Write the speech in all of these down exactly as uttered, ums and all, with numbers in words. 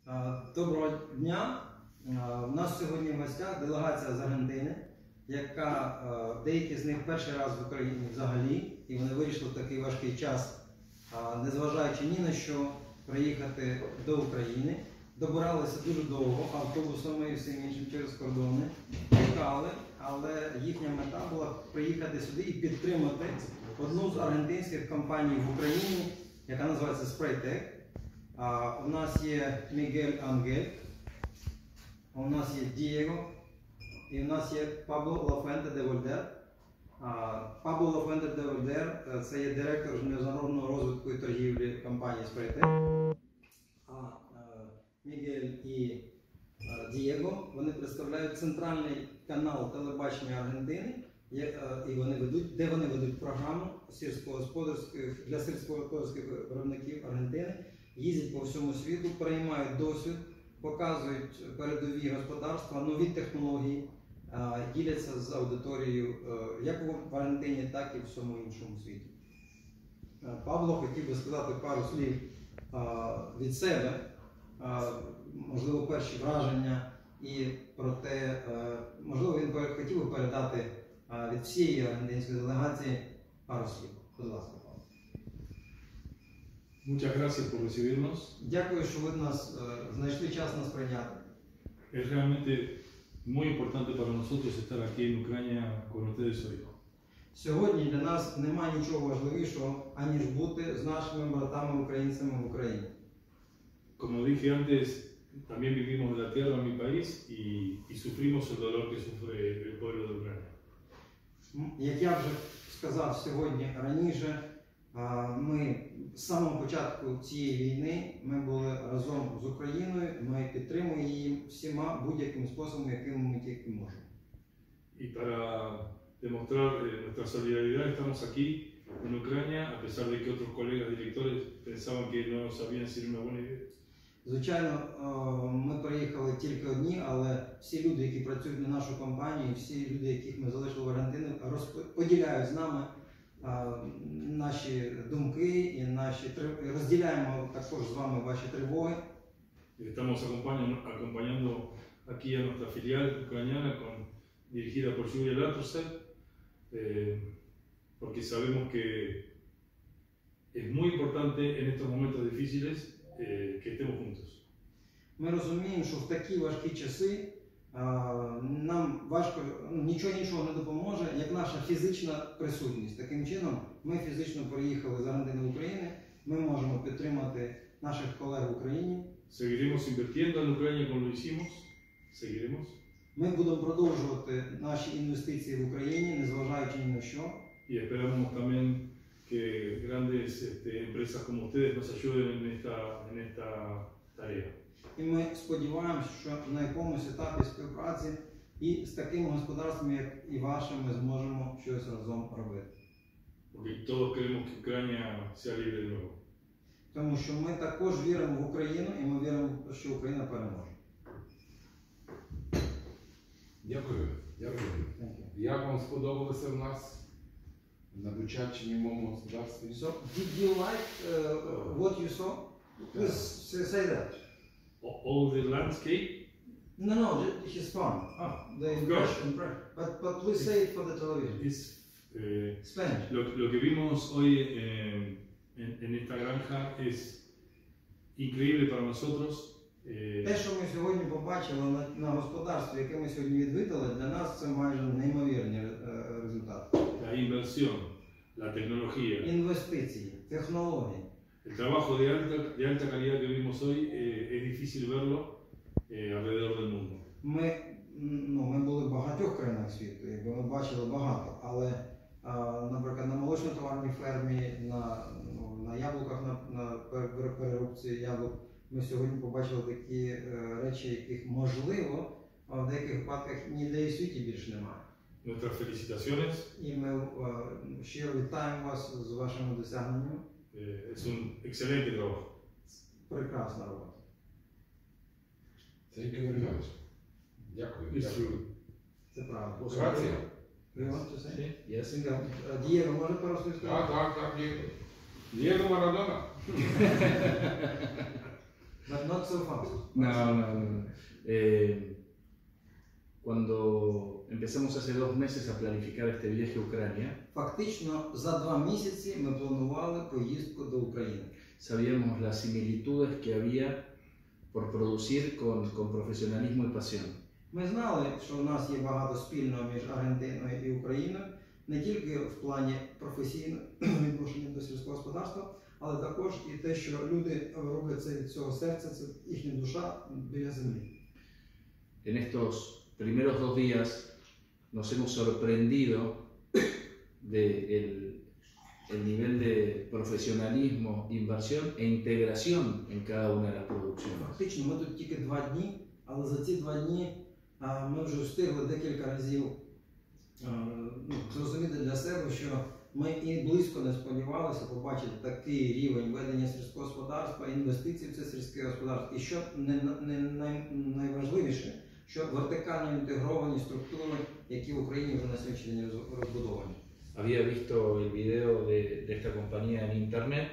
Доброго дня. У нас сьогодні в гостях делегація з Аргентини, яка деякі з них перший раз в Україні взагалі, і вони вирішили в такий важкий час, незважаючи ні на що, приїхати до України. Добиралися дуже довго автобусами і всім іншим через кордони, чекали, але їхня мета була приїхати сюди і підтримати одну з аргентинських компаній в Україні, яка називається Spraytec. У нас є Мігель Ангель, у нас є Дієго і у нас є Пабло Лафуенте де Вольдер. Пабло Лафуенте де Вольдер – це є директор з міжнародного розвитку і торгівлі компанії Spraytec. Мігель і Дієго, вони представляють центральний канал телебачення Аргентини, і вони ведуть, де вони ведуть програму сільськогосподарських, для сільськогосподарських виробників Аргентини, їздять по всьому світу, переймають досвід, показують передові господарства, нові технології, діляться з аудиторією як в Аргентині, так і в всьому іншому світі. Павло хотів би сказати пару слів від себе, можливо, перші враження і про те, можливо, він хотів би передати від всієї аргентинської делегації пару слів. Будь ласка, Павло. Muchas gracias por recibirnos. Дякую, що ви нас знайшли час нас прийняти. Es realmente muy importante para nosotros estar aquí en Ucrania con ustedes hoy. Сьогодні для нас немає нічого важливішого, аніж бути з нашими братами-українцями в Україні. Como dije antes, también vivimos de la tierra en mi país y, y sufrimos el dolor que sufre el pueblo de Ucrania. Як я вже сказав сьогодні раніше, ми з самого початку цієї війни ми були разом з Україною, ми підтримуємо її всіма будь-яким способом, яким ми тільки можемо. Y para demostrar nuestra solidaridad estamos aquí en Ucrania, a pesar de que otros colegas directores pensaban que no sabían si era una buena idea. Звичайно, ми приїхали тільки одні, але всі люди, які працюють на нашу компанію, всі люди, яких ми залишили в Аргентині, поділяють з нами наші думки і наші розділяємо також з вами ваші тривоги. Estamos acompañando, acompañando aquí a nuestra filial ucraniana con, dirigida por Julia Latrusel, eh, porque sabemos que es muy importante en estos momentos difíciles eh, que estemos juntos. Ми розуміємо, що в такі важкі часи нам важко, нічого іншого не допоможе, як наша фізична присутність. Таким чином, ми фізично приїхали з Аргентини в Україну, ми можемо підтримати наших колег в Україні. Seguiremos invirtiendo en Ucrania como lo hicimos, seguiremos. Ми будемо продовжувати наші інвестиції в Україні, незважаючи ні на що. Y esperamos también que grandes este, empresas como ustedes nos ayuden en esta, en esta tarea. І ми сподіваємося, що на якомусь етапі співпраці і з такими господарствами, як і ваше, ми зможемо щось разом робити. Porque todos queremos que Ucrania sea libre de nuevo. Тому що ми також віримо в Україну і ми віримо, що Україна переможе. Дякую. Дякую. Як вам сподобалося в нас на Бучаччині господарстві? So, did you like uh, what you saw? Please say that. All the landscape? No, no, his farm. Ah, the impression. But, but please say it for the television. Es, eh, Spanish. Lo, lo que vimos hoy eh, en, en esta granja es increíble para nosotros. Те, що ми сьогодні побачили на, на господарстві, яке ми сьогодні відвідали, для нас це майже неймовірні результати. La inversión, la tecnología. Інвестиції, технології. El trabajo de alta, de alta calidad que vimos hoy eh, es difícil verlo eh, alrededor del mundo. Ми, ну, ми були в багатьох країнах світу, і ми бачили багато, але, а, наприклад, на молочно-товарній фермі, на, ну, на яблуках, на, на переробці яблук, ми сьогодні побачили такі е, речі, яких можливо, а в деяких випадках ніде і в світі більше немає. Nuestras felicitaciones. І ми е, щиро вітаємо вас з вашими досягненнями. Eh, es un excelente trabajo. Прекрасна робота. Thank you very much. Дякую. Дякую. Це правда. Грація. You want to say? Yes. Дієго, може пару слів сказати? Так, так, так, Дієго. Дієго Марадона. but not so fast. No, no, no. no. Eh, cuando empezamos hace dos meses a planificar este viaje a Ucrania, Фактично за два місяці ми планували поїздку до України. sabíamos las similitudes que había por producir con, con profesionalismo y pasión. Ми знали, що в нас є багато спільного між Аргентиною і Україною, не тільки в плані професійного відношення до сільського господарства, але також і те, що люди роблять це від цього серця, це їхня душа біля землі. En estos primeros dos días nos hemos sorprendido del el nivel de profesionalismo, inversión e integración en cada una de las producciones. Фактично, ми тут тільки два дні, але за ці два дні а, ми вже встигли декілька разів а, ну, зрозуміти для себе, що ми і близько не сподівалися побачити такий рівень ведення сільського господарства, інвестицій в це сільське господарство. І що не, не, най, найважливіше, що вертикально інтегровані структури, які в Україні вже на сьогоднішній день розбудовані. Había visto el video de, de esta compañía en internet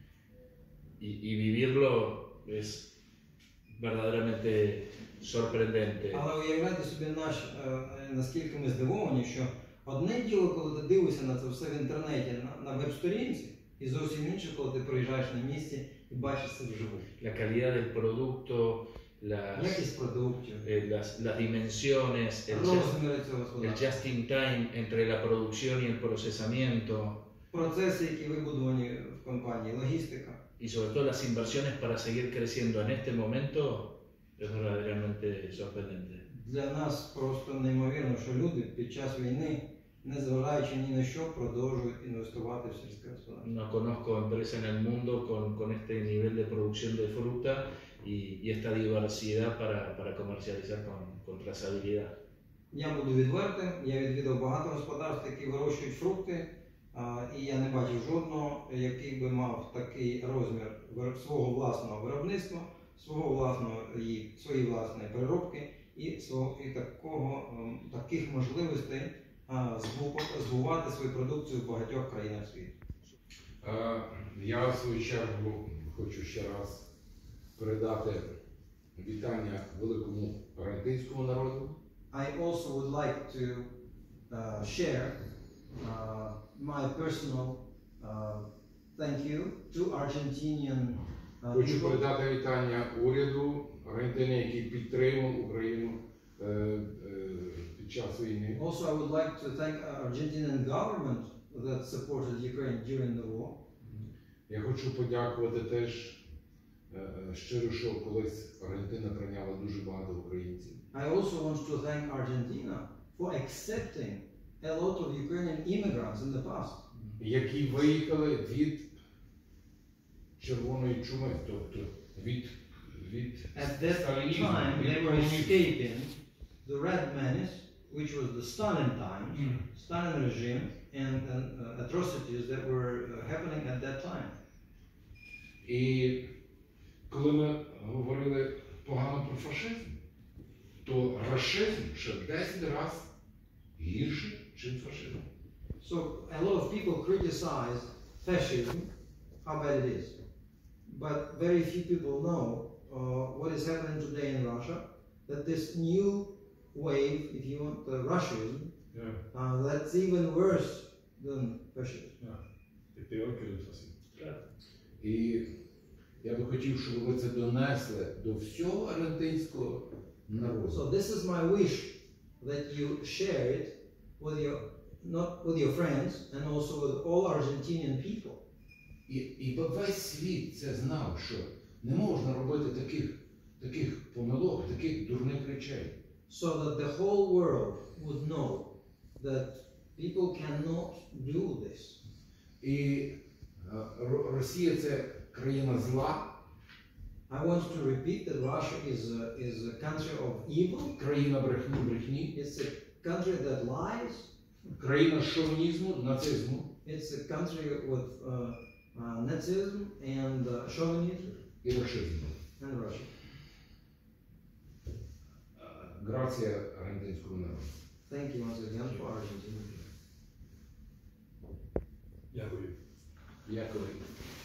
y, y vivirlo es verdaderamente sorprendente. Але уявляйте собі, наш, е, наскільки ми здивовані, що одне діло, коли ти дивишся на це все в інтернеті, на, на веб-сторінці, і зовсім інше, коли ти приїжджаєш на місці і бачиш це вживу. La calidad del producto, las, Якість продуктів, eh, las, las dimensiones, el just, розміри цього el господарства, just in time entre la producción y el procesamiento процеси, які вибудовані в компанії, логістика. y sobre todo las inversiones para seguir creciendo en este momento es verdaderamente sorprendente. Для нас просто неймовірно, що люди під час війни, незважаючи ні на що, продовжують інвестувати в сільське господарство. No conozco empresa en el mundo con, con este nivel de producción de fruta y, y esta diversidad para, para comercializar con, con trazabilidad. Я буду відвертим, я відвідав багато господарств, які вирощують фрукти, а, і я не бачив жодного, який би мав такий розмір вир- свого власного виробництва, свого власного, і, своєї власної переробки і, свого, і такого, ем, таких можливостей а, збу- збувати свою продукцію в багатьох країнах світу. Е, Я в свою чергу хочу ще раз передати вітання великому аргентинському народу. I also would like to uh, share uh, my personal uh, thank you to Argentinian uh, Хочу people. передати вітання уряду Аргентини, який підтримав Україну е, е, під час війни. Also, I would like to thank uh, Argentinian government that supported Ukraine during the war. Я хочу подякувати теж е, е, щиро, що колись Аргентина прийняла дуже багато українців. I also want to thank Argentina for accepting a lot of Ukrainian immigrants in the past. Які виїхали від червоної чуми, тобто від, від At that сталінізму, time, від they were комунізму. escaping the Red Menace, which was the Stalin times, Stalin regime, and uh, atrocities that were uh, happening at that time. І коли ми говорили погано про фашизм, то рашизм ще в десять разів гірший, ніж фашизм. So a lot of people criticize fascism, how bad it is. But very few people know uh, what is happening today in Russia, that this new wave, if you want, uh, Russianism, Yeah, uh, that's even worse than fascism. es peor que el fascismo. І я би хотів, щоб ви це донесли до всього аргентинського народу. So this is my wish, that you share it with your, not with your friends, and also with all Argentinian people. І, і весь світ це знав, що не можна робити таких, таких помилок, таких дурних речей. So that the whole world would know that people cannot do this. І е, Ро- Росія це країна зла, I want to repeat that Russia is a, is a country of evil. країна брехні, брехні, It's a country that lies. країна шовінізму, нацизму. It's a country with uh, uh, Nazism and uh, chauvinism І рашизму. and Russia. Е, Грація аргентинському народу. Thank you once again for Argentina. Дякую. Дякую.